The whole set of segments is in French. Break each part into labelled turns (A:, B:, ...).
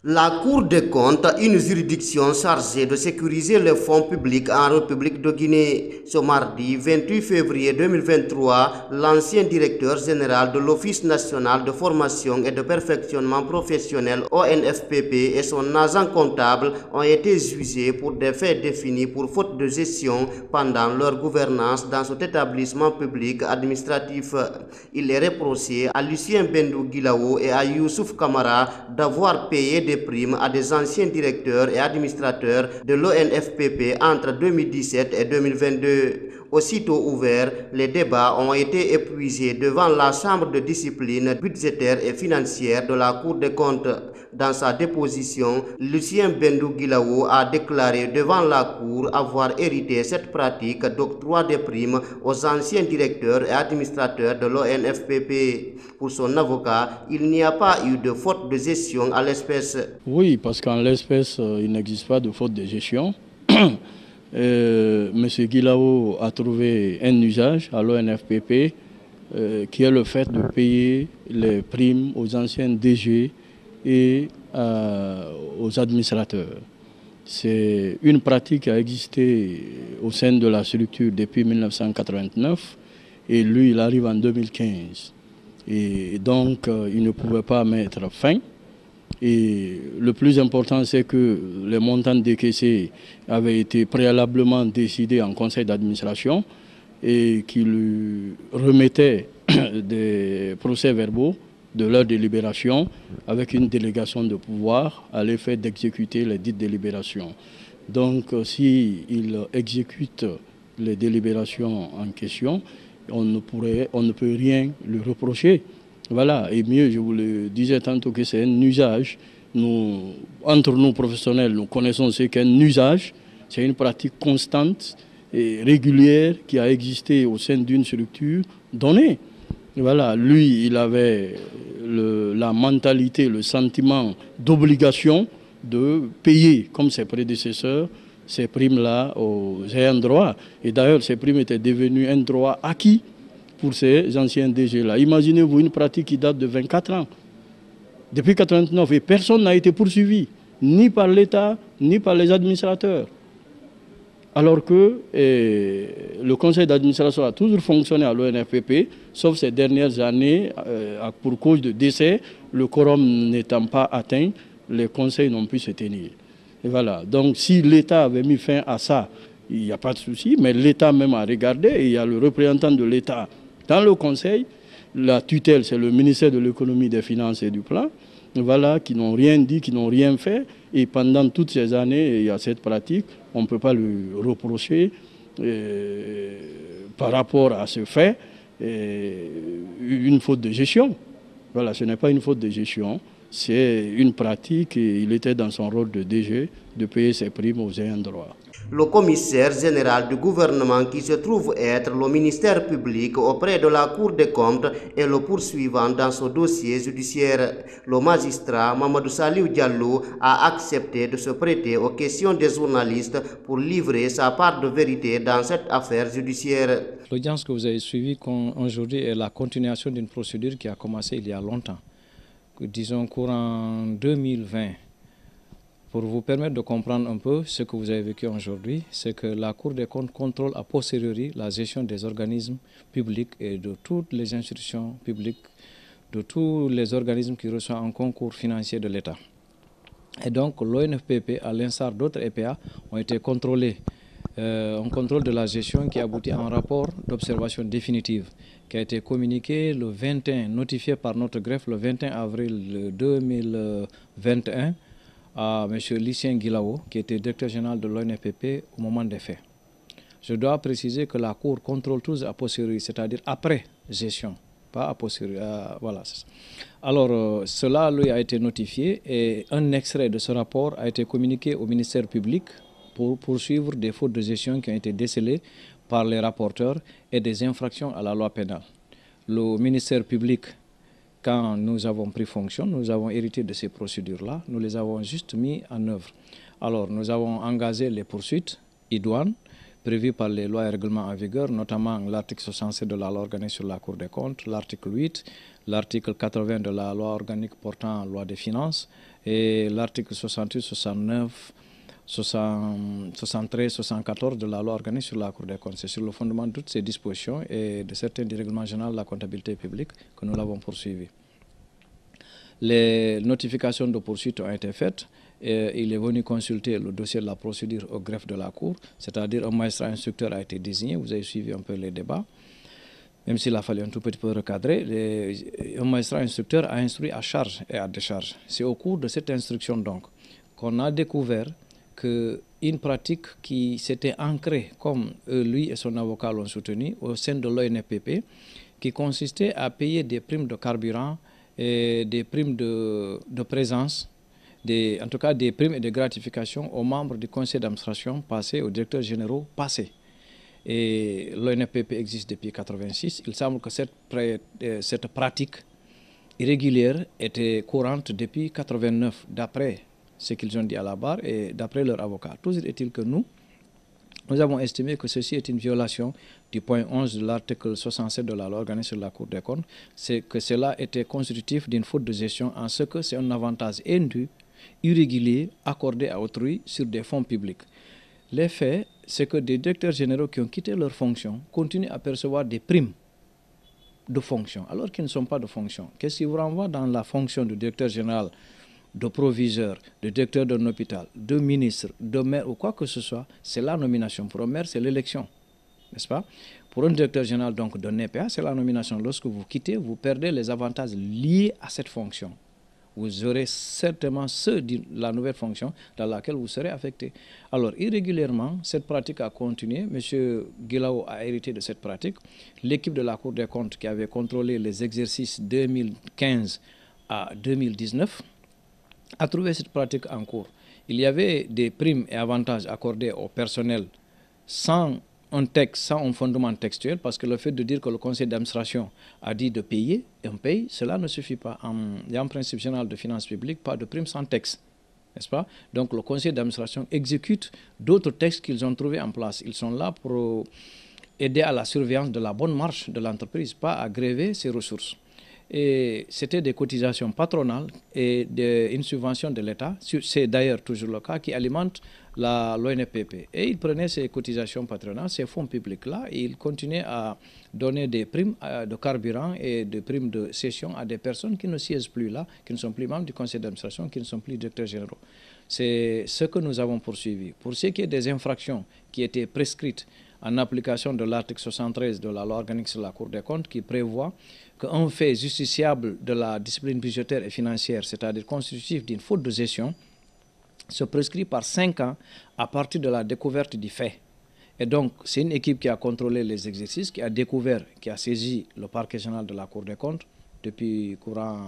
A: La Cour des comptes, une juridiction chargée de sécuriser les fonds publics en République de Guinée. Ce mardi 28 février 2023, l'ancien directeur général de l'Office national de formation et de perfectionnement professionnel ONFPP et son agent comptable ont été jugés pour des faits définis pour faute de gestion pendant leur gouvernance dans cet établissement public administratif. Il est reproché à Lucien Bendou Guilao et à Youssouf Kamara d'avoir payé des primes à des anciens directeurs et administrateurs de l'ONFPP entre 2017 et 2022. Aussitôt ouverts, les débats ont été épuisés devant la Chambre de discipline budgétaire et financière de la Cour des comptes. Dans sa déposition, Lucien Bendou Guilao a déclaré devant la Cour avoir hérité cette pratique d'octroi des primes aux anciens directeurs et administrateurs de l'ONFPP. Pour son avocat, il n'y a pas eu de faute de gestion à l'espèce.
B: Oui, parce qu'en l'espèce, il n'existe pas de faute de gestion. M. Guilao a trouvé un usage à l'ONFPP qui est le fait de payer les primes aux anciens DG et aux administrateurs. C'est une pratique qui a existé au sein de la structure depuis 1989 et lui, il arrive en 2015. Et donc, il ne pouvait pas mettre fin. Et le plus important, c'est que les montants décaissés avaient été préalablement décidés en conseil d'administration et qu'il lui remettait des procès-verbaux de leur délibération avec une délégation de pouvoir à l'effet d'exécuter les dites délibérations. Donc, s'il exécute les délibérations en question, on ne peut rien lui reprocher. Voilà, et mieux, je vous le disais tantôt que c'est un usage. Entre nous professionnels, nous connaissons ce qu'est un usage. C'est une pratique constante et régulière qui a existé au sein d'une structure donnée. Voilà, lui, il avait la mentalité, le sentiment d'obligation de payer, comme ses prédécesseurs, ces primes-là aux ayants droit. Et d'ailleurs, ces primes étaient devenues un droit acquis pour ces anciens DG-là. Imaginez-vous une pratique qui date de 24 ans. Depuis 1989, et personne n'a été poursuivi, ni par l'État, ni par les administrateurs. Alors que le conseil d'administration a toujours fonctionné à l'ONFPP, sauf ces dernières années, pour cause de décès, le quorum n'étant pas atteint, les conseils n'ont pu se tenir. Et voilà. Donc si l'État avait mis fin à ça, il n'y a pas de souci, mais l'État même a regardé, et il y a le représentant de l'État dans le conseil. La tutelle, c'est le ministère de l'économie, des finances et du plan, voilà, qui n'ont rien dit, qui n'ont rien fait. Et pendant toutes ces années, il y a cette pratique, on ne peut pas lui reprocher par rapport à ce fait une faute de gestion. Voilà, ce n'est pas une faute de gestion, c'est une pratique et il était dans son rôle de DG de payer ses primes aux ayants droit.
A: Le commissaire général du gouvernement qui se trouve être le ministère public auprès de la Cour des comptes est le poursuivant dans ce dossier judiciaire. Le magistrat Mamadou Saliou Diallo a accepté de se prêter aux questions des journalistes pour livrer sa part de vérité dans cette affaire judiciaire.
C: L'audience que vous avez suivie aujourd'hui est la continuation d'une procédure qui a commencé il y a longtemps, disons courant 2020. Pour vous permettre de comprendre un peu ce que vous avez vécu aujourd'hui, c'est que la Cour des comptes contrôle a posteriori la gestion des organismes publics et de toutes les institutions publiques, de tous les organismes qui reçoivent un concours financier de l'État. Et donc l'ONFPP, à l'instar d'autres EPA, ont été contrôlés. Un contrôle de la gestion qui aboutit à un rapport d'observation définitive qui a été communiqué le 21, notifié par notre greffe le 21 avril 2021, à M. Lucien Guilao, qui était directeur général de l'ONFPP au moment des faits. Je dois préciser que la Cour contrôle tous a posteriori, c'est-à-dire après gestion, pas a posteriori. Voilà. Alors, cela lui a été notifié et un extrait de ce rapport a été communiqué au ministère public pour poursuivre des fautes de gestion qui ont été décelées par les rapporteurs et des infractions à la loi pénale. Le ministère public, quand nous avons pris fonction, nous avons hérité de ces procédures-là, nous les avons juste mis en œuvre. Alors, nous avons engagé les poursuites idoines, prévues par les lois et règlements en vigueur, notamment l'article 67 de la loi organique sur la Cour des comptes, l'article 8, l'article 80 de la loi organique portant loi des finances et l'article 68, 69, 73, 74 de la loi organique sur la Cour des comptes. C'est sur le fondement de toutes ces dispositions et de certains du règlement général de la comptabilité publique que nous l'avons poursuivi. Les notifications de poursuite ont été faites. Et il est venu consulter le dossier de la procédure au greffe de la Cour, c'est-à-dire un magistrat instructeur a été désigné. Vous avez suivi un peu les débats, même s'il a fallu un tout petit peu recadrer. Un magistrat instructeur a instruit à charge et à décharge. C'est au cours de cette instruction donc qu'on a découvert qu'une pratique qui s'était ancrée, comme lui et son avocat l'ont soutenu, au sein de l'ONFPP, qui consistait à payer des primes de carburant et des primes de présence, en tout cas des primes et des gratifications aux membres du conseil d'administration passés, aux directeurs généraux passés. Et l'ONFPP existe depuis 1986. Il semble que cette pratique irrégulière était courante depuis 1989, d'après ce qu'ils ont dit à la barre et d'après leur avocat. Toujours est-il que nous avons estimé que ceci est une violation du point 11 de l'article 67 de la loi organique sur la Cour des comptes. C'est que cela était constitutif d'une faute de gestion en ce que c'est un avantage indu, irrégulier, accordé à autrui sur des fonds publics. Les faits, c'est que des directeurs généraux qui ont quitté leurs fonctions continuent à percevoir des primes de fonction, alors qu'ils ne sont pas de fonction. Qu'est-ce qui vous renvoie dans la fonction de directeur général, de proviseur, de directeur d'un hôpital, de ministre, de maire ou quoi que ce soit? C'est la nomination. Pour un maire, c'est l'élection, n'est-ce pas? Pour un directeur général donc d'un EPA, c'est la nomination. Lorsque vous quittez, vous perdez les avantages liés à cette fonction. Vous aurez certainement ceux de la nouvelle fonction dans laquelle vous serez affecté. Alors, irrégulièrement, cette pratique a continué. M. Guilao a hérité de cette pratique. L'équipe de la Cour des comptes qui avait contrôlé les exercices 2015 à 2019 a trouvé cette pratique en cours. Il y avait des primes et avantages accordés au personnel sans un texte, sans un fondement textuel, parce que le fait de dire que le conseil d'administration a dit de payer, et on paye, cela ne suffit pas. Il y a un principe général de finances publiques, pas de prime sans texte, n'est-ce pas? Donc le conseil d'administration exécute d'autres textes qu'ils ont trouvés en place. Ils sont là pour aider à la surveillance de la bonne marche de l'entreprise, pas à gréver ses ressources. Et c'était des cotisations patronales et une subvention de l'État, c'est d'ailleurs toujours le cas, qui alimente l'ONFPP. Et ils prenaient ces cotisations patronales, ces fonds publics-là, et ils continuaient à donner des primes de carburant et des primes de cession à des personnes qui ne siègent plus là, qui ne sont plus membres du conseil d'administration, qui ne sont plus directeurs généraux. C'est ce que nous avons poursuivi. Pour ce qui est des infractions qui étaient prescrites en application de l'article 73 de la loi organique sur la Cour des comptes, qui prévoit qu'un fait justiciable de la discipline budgétaire et financière, c'est-à-dire constitutif d'une faute de gestion, se prescrit par 5 ans à partir de la découverte du fait. Et donc, c'est une équipe qui a contrôlé les exercices, qui a découvert, qui a saisi le parquet général de la Cour des comptes depuis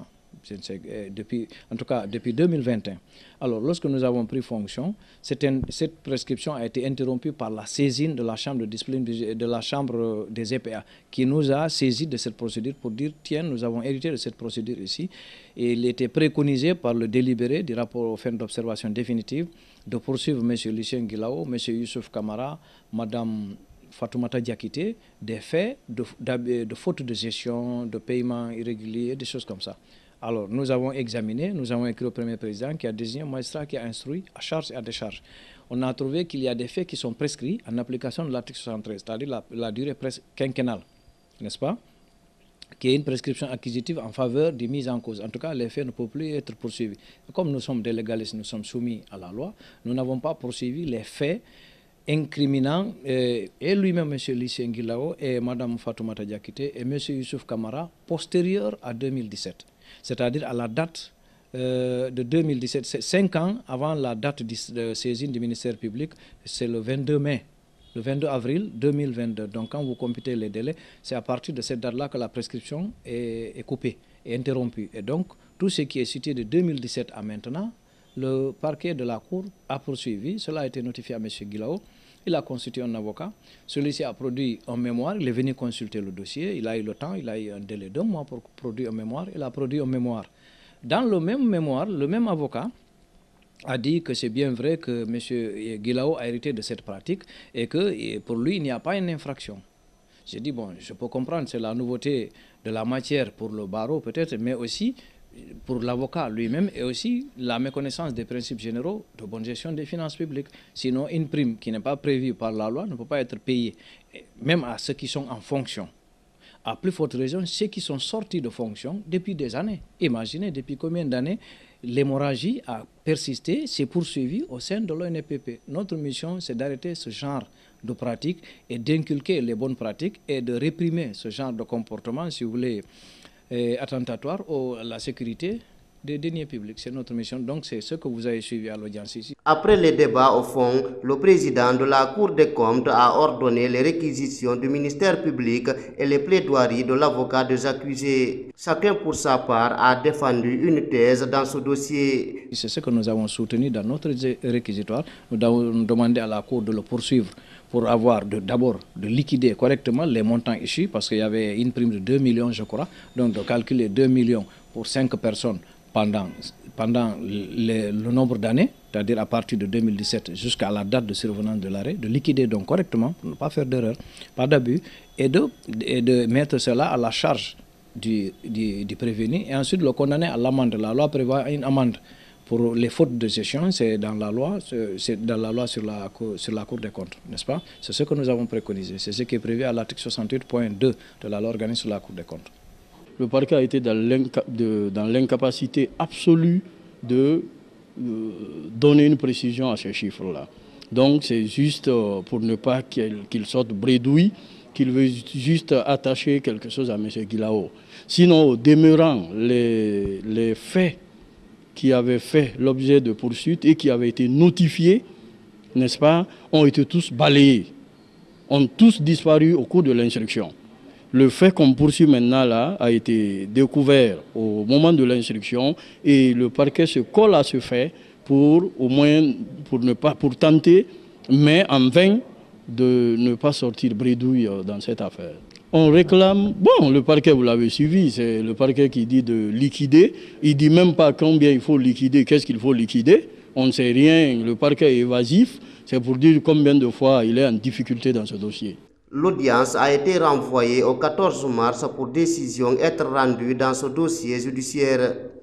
C: en tout cas depuis 2021. Alors, lorsque nous avons pris fonction, cette prescription a été interrompue par la saisine de la chambre de discipline de la chambre des EPA, qui nous a saisi de cette procédure pour dire, tiens, nous avons hérité de cette procédure ici. Et il était préconisé par le délibéré du rapport aux fins d'observation définitive de poursuivre M. Lucien Guilao, M. Youssouf Kamara, Mme Fatoumata Diakité, des faits de faute de gestion, de paiement irrégulier, des choses comme ça. Alors, nous avons examiné, nous avons écrit au Premier président qui a désigné un magistrat qui a instruit à charge et à décharge. On a trouvé qu'il y a des faits qui sont prescrits en application de l'article 73, c'est-à-dire la durée quinquennale, n'est-ce pas? Qui est une prescription acquisitive en faveur des mises en cause. En tout cas, les faits ne peuvent plus être poursuivis. Comme nous sommes des légalistes, nous sommes soumis à la loi, nous n'avons pas poursuivi les faits incriminant et lui-même, M. Lucien Guilao, et Mme Fatoumata Diakité, et M. Youssouf Kamara, postérieurs à 2017. C'est-à-dire à la date de 2017, 5 ans avant la date de saisine du ministère public, c'est le 22 mai. Le 22 avril 2022. Donc quand vous computez les délais, c'est à partir de cette date-là que la prescription est coupée, est interrompue. Et donc, tout ce qui est cité de 2017 à maintenant, le parquet de la Cour a poursuivi. Cela a été notifié à M. Guilao. Il a constitué un avocat. Celui-ci a produit un mémoire. Il est venu consulter le dossier. Il a eu le temps. Il a eu un délai d'1 mois pour produire un mémoire. Il a produit un mémoire. Dans le même mémoire, le même avocat a dit que c'est bien vrai que M. Guilao a hérité de cette pratique et que pour lui, il n'y a pas une infraction. J'ai dit, bon, je peux comprendre, c'est la nouveauté de la matière pour le barreau peut-être, mais aussi pour l'avocat lui-même et aussi la méconnaissance des principes généraux de bonne gestion des finances publiques. Sinon, une prime qui n'est pas prévue par la loi ne peut pas être payée, même à ceux qui sont en fonction. À plus forte raison, ceux qui sont sortis de fonction depuis des années. Imaginez depuis combien d'années l'hémorragie a persisté, s'est poursuivie au sein de l'ONFPP. Notre mission, c'est d'arrêter ce genre de pratiques et d'inculquer les bonnes pratiques et de réprimer ce genre de comportement, si vous voulez, attentatoire à la sécurité des deniers publics. C'est notre mission, donc c'est ce que vous avez suivi à l'audience ici.
A: Après les débats au fond, le président de la Cour des comptes a ordonné les réquisitions du ministère public et les plaidoiries de l'avocat des accusés. Chacun pour sa part a défendu une thèse dans ce dossier.
C: C'est ce que nous avons soutenu dans notre réquisitoire. Nous avons demandé à la Cour de le poursuivre pour avoir d'abord de liquider correctement les montants issus, parce qu'il y avait une prime de 2 millions, je crois, donc de calculer 2 millions pour 5 personnes pendant le nombre d'années, c'est-à-dire à partir de 2017 jusqu'à la date de survenance de l'arrêt, de liquider donc correctement, pour ne pas faire d'erreur, pas d'abus, et de mettre cela à la charge du prévenu et ensuite le condamner à l'amende. La loi prévoit une amende pour les fautes de gestion, c'est dans la loi, sur la Cour des comptes, n'est-ce pas? C'est ce que nous avons préconisé, c'est ce qui est prévu à l'article 68.2 de la loi organique sur la Cour des comptes.
B: Le parquet a été dans l'incapacité absolue de donner une précision à ces chiffres-là. Donc c'est juste pour ne pas qu'il sorte bredouille, qu'il veut juste attacher quelque chose à M. Guilao. Sinon, au demeurant, les faits qui avaient fait l'objet de poursuites et qui avaient été notifiés, n'est-ce pas, ont été tous balayés, ont tous disparu au cours de l'instruction. Le fait qu'on poursuit maintenant là a été découvert au moment de l'instruction et le parquet se colle à ce fait pour au moins pour tenter, mais en vain, de ne pas sortir bredouille dans cette affaire. On réclame, bon, le parquet, vous l'avez suivi, c'est le parquet qui dit de liquider. Il ne dit même pas combien il faut liquider, qu'est-ce qu'il faut liquider. On ne sait rien, le parquet est évasif. C'est pour dire combien de fois il est en difficulté dans ce dossier.
A: L'audience a été renvoyée au 14 mars pour décision être rendue dans ce dossier judiciaire.